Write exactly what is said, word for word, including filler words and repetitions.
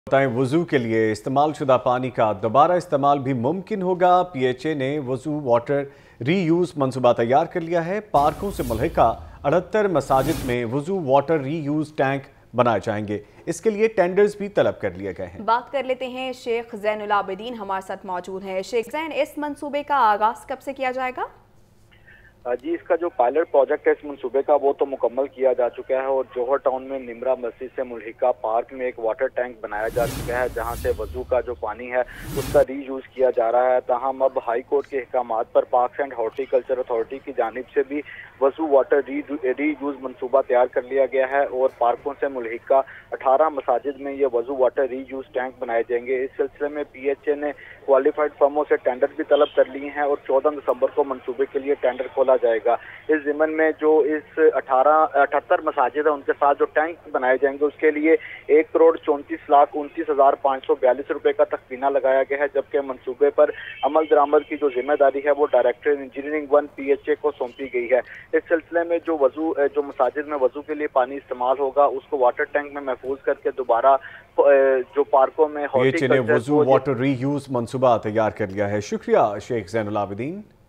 بتائیں وضو کے لیے استعمال شدہ پانی کا دوبارہ استعمال بھی ممکن ہوگا۔ پی ایچ اے نے وضو واٹر ری یوز منصوبہ تیار کر لیا ہے۔ پارکوں سے ملحقہ اٹھہتر مساجد میں وضو واٹر ری یوز ٹینک بنائے جائیں گے۔ اس کے لیے ٹینڈرز بھی طلب کر لیے گئے ہیں۔ بات کر لیتے ہیں شیخ زین العابدین ہمارے ساتھ موجود ہیں۔ شیخ زین، اس منصوبے کا آغاز کب سے کیا جائے گا؟ جی، اس کا جو پائلٹ پروجیکٹ ہے اس منصوبے کا وہ تو مکمل کیا جا چکا ہے اور جوہر ٹاؤن میں نمرا مسجد سے ملحقہ پارک میں ایک واٹر ٹینک بنایا جا چکا ہے، جہاں سے وضو کا جو پانی ہے اس کا ری یوز کیا جا رہا ہے۔ تاہم اب ہائی کورٹ کے احکامات پر parks and horticulture authority کی جانب سے بھی وضو واٹر ری یوز منصوبہ تیار کر لیا گیا ہے اور پارکوں سے ملحقہ اٹھارہ مساجد میں یہ وضو واٹر ری یوز ٹینک بنائے جائیں گے۔ اس سلسلے میں پی ایچ اے نے کوالیفائڈ فرموں سے ٹینڈر بھی طلب کر لیے ہیں اور چودہ دسمبر کو منصوبے کے لیے ٹینڈر کھولا جائے گا۔ اس ضمن میں جو اس اٹھارہ اٹھہتر مساجد ہیں ان کے ساتھ جو ٹینک بنائے جائیں گے اس کے لیے ایک کروڑ چونتیس لاکھ انتیس ہزار پانچ سو بیالیس روپے کا تخمینہ لگایا گیا ہے، جبکہ منصوبے پر عمل درآمد کی جو ذمہ داری ہے وہ director engineering one P H A کو سونپی گئی ہے۔ اس سلسلے میں جو وضو جو مساجد میں وضو کے لیے پانی استعمال ہوگا اس کو واٹر ٹینک میں محفوظ کر کے دوبارہ جو پارکوں میں پی ایچ اے نے وضو واٹر ری یوز منصوبہ تیار کر لیا ہے۔ شکریہ شیخ زین العابدین۔